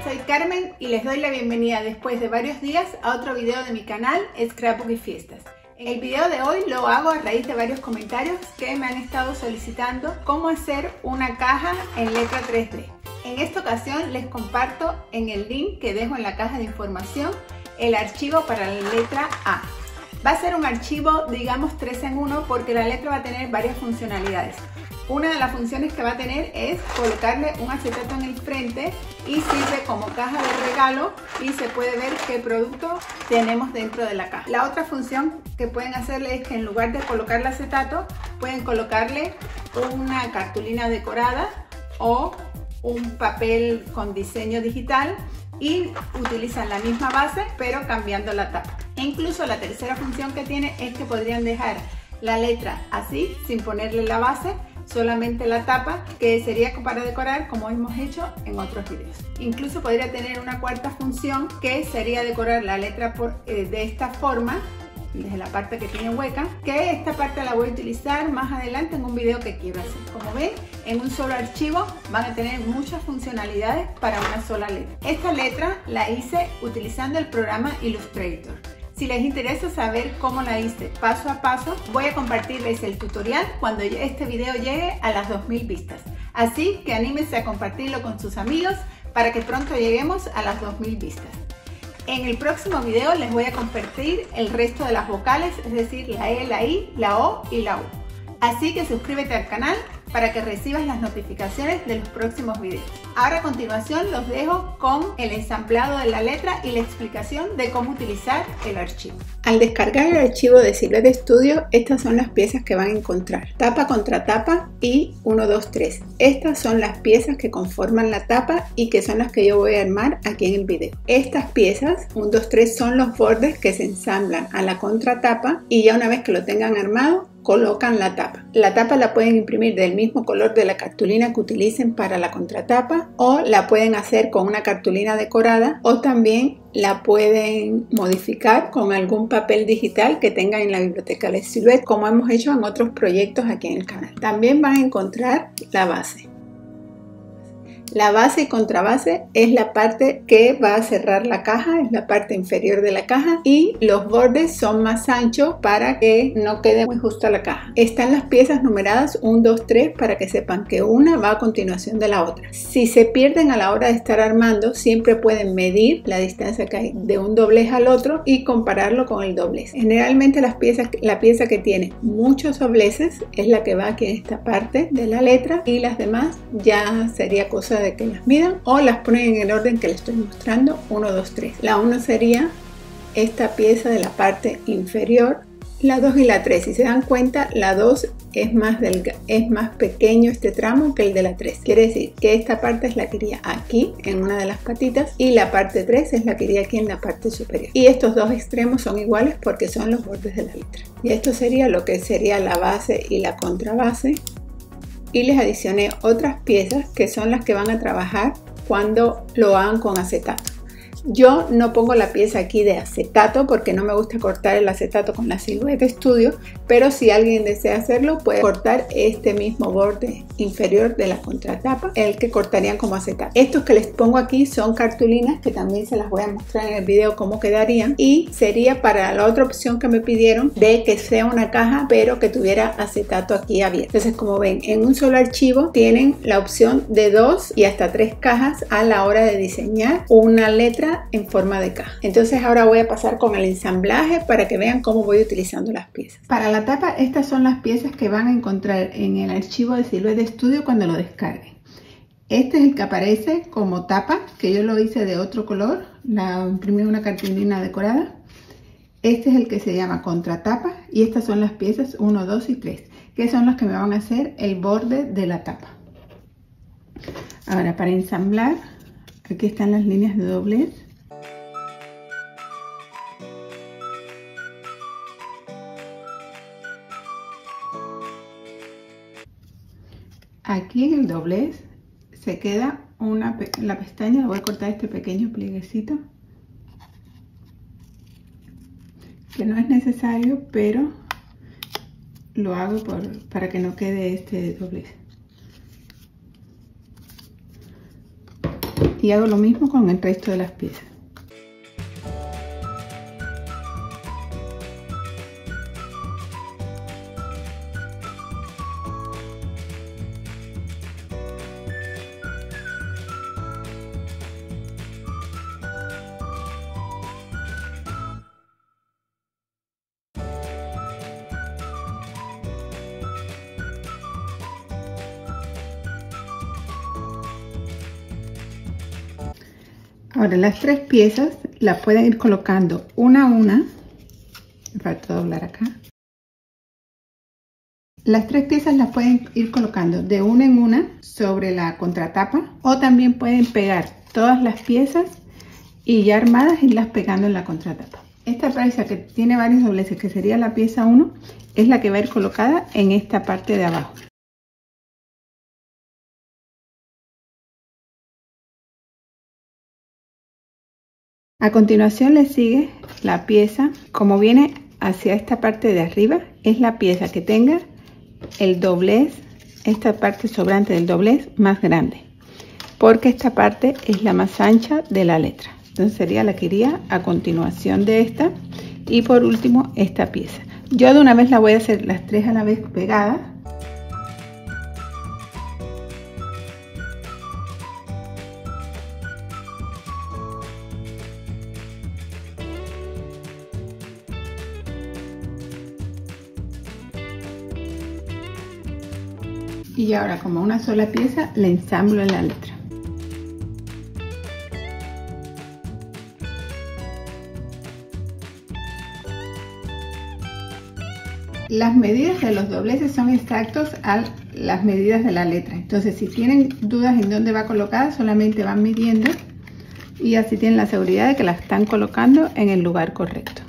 soy Carmen y les doy la bienvenida después de varios días a otro video de mi canal Scrapbook y Fiestas. El video de hoy lo hago a raíz de varios comentarios que me han estado solicitando cómo hacer una caja en letra 3D. En esta ocasión les comparto en el link que dejo en la caja de información el archivo para la letra A. Va a ser un archivo, digamos, 3 en 1 porque la letra va a tener varias funcionalidades. Una de las funciones que va a tener es colocarle un acetato en el frente y sirve como caja de regalo y se puede ver qué producto tenemos dentro de la caja. La otra función que pueden hacerle es que en lugar de colocarle acetato, pueden colocarle una cartulina decorada o un papel con diseño digital y utilizan la misma base pero cambiando la tapa. E incluso la tercera función que tiene es que podrían dejar la letra así sin ponerle la base, solamente la tapa, que sería para decorar como hemos hecho en otros videos. Incluso podría tener una cuarta función que sería decorar la letra de esta forma, desde la parte que tiene hueca, que esta parte la voy a utilizar más adelante en un video que quiero hacer. Como ven, en un solo archivo van a tener muchas funcionalidades para una sola letra. Esta letra la hice utilizando el programa Illustrator. Si les interesa saber cómo la hice paso a paso, voy a compartirles el tutorial cuando este video llegue a las 2000 vistas. Así que anímense a compartirlo con sus amigos para que pronto lleguemos a las 2000 vistas. En el próximo video les voy a compartir el resto de las vocales, es decir, la E, la I, la O y la U. Así que suscríbete al canal para que recibas las notificaciones de los próximos videos. Ahora a continuación los dejo con el ensamblado de la letra y la explicación de cómo utilizar el archivo. Al descargar el archivo de Silhouette Studio, estas son las piezas que van a encontrar. Tapa contra tapa y 1, 2, 3. Estas son las piezas que conforman la tapa y que son las que yo voy a armar aquí en el video. Estas piezas, 1, 2, 3, son los bordes que se ensamblan a la contratapa y ya una vez que lo tengan armado, colocan la tapa. La tapa la pueden imprimir del mismo color de la cartulina que utilicen para la contratapa o la pueden hacer con una cartulina decorada o también la pueden modificar con algún papel digital que tengan en la biblioteca de Silhouette, como hemos hecho en otros proyectos aquí en el canal. También van a encontrar la base. La base y contrabase es la parte que va a cerrar la caja, es la parte inferior de la caja y los bordes son más anchos para que no quede muy justo a la caja. Están las piezas numeradas 1, 2, 3 para que sepan que una va a continuación de la otra. Si se pierden a la hora de estar armando, siempre pueden medir la distancia que hay de un doblez al otro y compararlo con el doblez. Generalmente la pieza que tiene muchos dobleces es la que va aquí en esta parte de la letra y las demás ya sería cosa de que las midan o las ponen en el orden que les estoy mostrando, 1, 2, 3. La 1 sería esta pieza de la parte inferior, la 2 y la 3. Si se dan cuenta, la 2 es más pequeño este tramo que el de la 3. Quiere decir que esta parte es la que iría aquí en una de las patitas y la parte 3 es la que iría aquí en la parte superior. Y estos dos extremos son iguales porque son los bordes de la letra. Y esto sería lo que sería la base y la contrabase. Y les adicioné otras piezas que son las que van a trabajar cuando lo hagan con acetato. Yo no pongo la pieza aquí de acetato porque no me gusta cortar el acetato con la Silhouette Studio, pero si alguien desea hacerlo puede cortar este mismo borde inferior de la contratapa, el que cortarían como acetato. Estos que les pongo aquí son cartulinas que también se las voy a mostrar en el video cómo quedarían y sería para la otra opción que me pidieron de que sea una caja pero que tuviera acetato aquí abierto. Entonces, como ven, en un solo archivo tienen la opción de 2 y hasta 3 cajas a la hora de diseñar una letra en forma de caja. Entonces ahora voy a pasar con el ensamblaje para que vean cómo voy utilizando las piezas. Para la tapa, estas son las piezas que van a encontrar en el archivo de Silhouette Studio cuando lo descarguen. Este es el que aparece como tapa, que yo lo hice de otro color, la imprimí en una cartulina decorada. Este es el que se llama contratapa y estas son las piezas 1, 2 y 3, que son las que me van a hacer el borde de la tapa. Ahora, para ensamblar, aquí están las líneas de doblez. Aquí en el doblez se queda la pestaña, le voy a cortar este pequeño plieguecito, que no es necesario, pero lo hago para que no quede este doblez. y hago lo mismo con el resto de las piezas. Ahora las 3 piezas las pueden ir colocando una a una. Me falta doblar acá. Las 3 piezas las pueden ir colocando de una en una sobre la contratapa, o también pueden pegar todas las piezas y ya armadas irlas pegando en la contratapa. Esta pieza que tiene varios dobleces, que sería la pieza 1, es la que va a ir colocada en esta parte de abajo. A continuación le sigue la pieza, como viene hacia esta parte de arriba, es la pieza que tenga el doblez, esta parte sobrante del doblez más grande, porque esta parte es la más ancha de la letra. Entonces sería la que iría a continuación de esta, y por último esta pieza. Yo de una vez la voy a hacer las 3 a la vez pegadas. Y ahora, como una sola pieza, le ensamblo en la letra. Las medidas de los dobleces son exactos a las medidas de la letra. Entonces, si tienen dudas en dónde va colocada, solamente van midiendo y así tienen la seguridad de que la están colocando en el lugar correcto.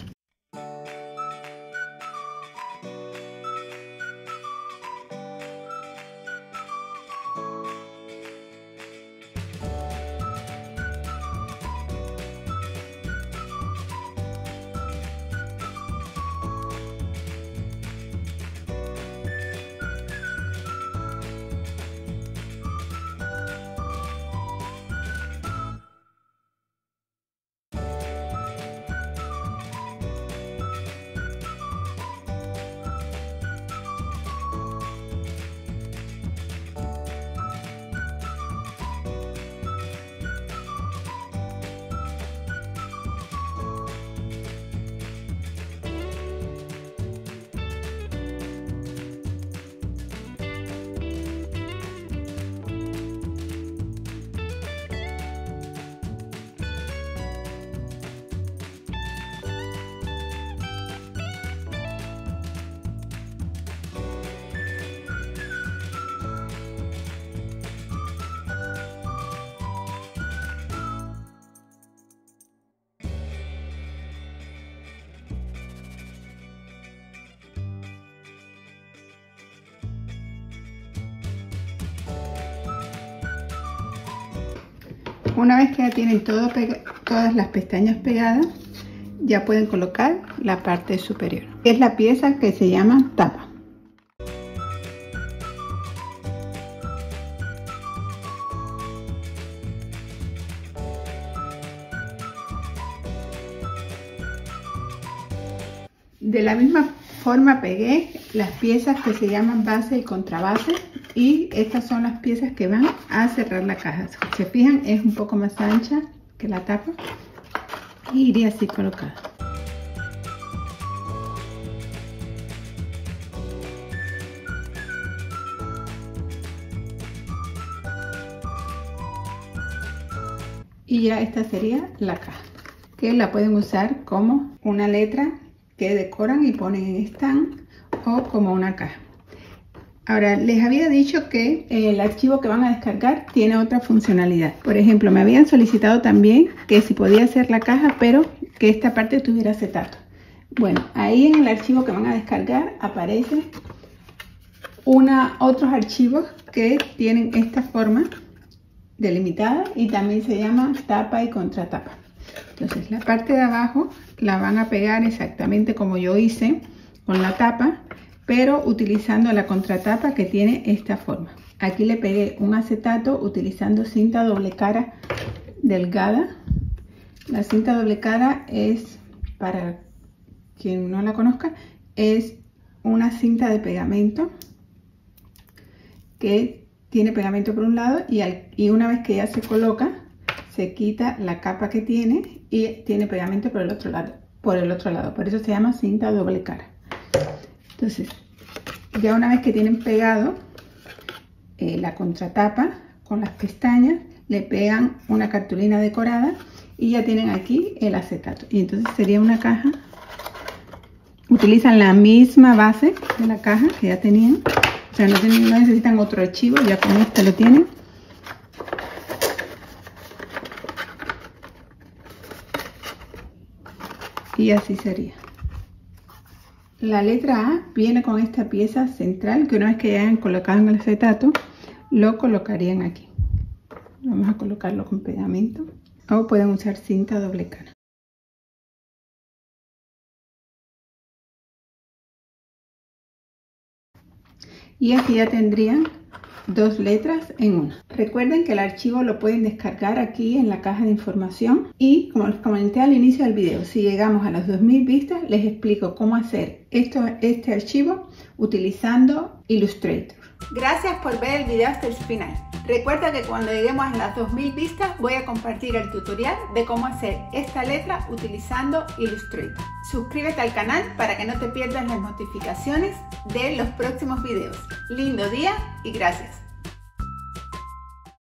Una vez que ya tienen todas las pestañas pegadas, ya pueden colocar la parte superior, que es la pieza que se llama tapa. De la misma forma pegué las piezas que se llaman base y contrabase, y estas son las piezas que van a cerrar la caja. Si se fijan, es un poco más ancha que la tapa y iría así colocada. Y ya esta sería la caja, que la pueden usar como una letra que decoran y ponen en stand, o como una caja. Ahora, les había dicho que el archivo que van a descargar tiene otra funcionalidad. Por ejemplo, me habían solicitado también que si podía hacer la caja, pero que esta parte tuviera acetato. Bueno, ahí en el archivo que van a descargar aparecen otros archivos que tienen esta forma delimitada y también se llama tapa y contratapa. Entonces, la parte de abajo la van a pegar exactamente como yo hice con la tapa, pero utilizando la contratapa que tiene esta forma. Aquí le pegué un acetato utilizando cinta doble cara delgada. La cinta doble cara es, para quien no la conozca, es una cinta de pegamento que tiene pegamento por un lado y una vez que ya se coloca, se quita la capa que tiene y tiene pegamento por el otro lado. Por eso se llama cinta doble cara. Entonces, ya una vez que tienen pegado la contratapa con las pestañas, le pegan una cartulina decorada y ya tienen aquí el acetato. Y entonces sería una caja. Utilizan la misma base de la caja que ya tenían. O sea, no necesitan otro archivo, ya con este lo tienen. Y así sería. La letra A viene con esta pieza central que una vez que ya hayan colocado en el acetato, lo colocarían aquí. Vamos a colocarlo con pegamento o pueden usar cinta doble cara. Y aquí ya tendrían dos letras en una. Recuerden que el archivo lo pueden descargar aquí en la caja de información y como les comenté al inicio del video, si llegamos a las 2000 vistas les explico cómo hacer este archivo utilizando Illustrator. Gracias por ver el video hasta el final. Recuerda que cuando lleguemos a las 2000 vistas voy a compartir el tutorial de cómo hacer esta letra utilizando Illustrator. Suscríbete al canal para que no te pierdas las notificaciones de los próximos videos. Lindo día y gracias.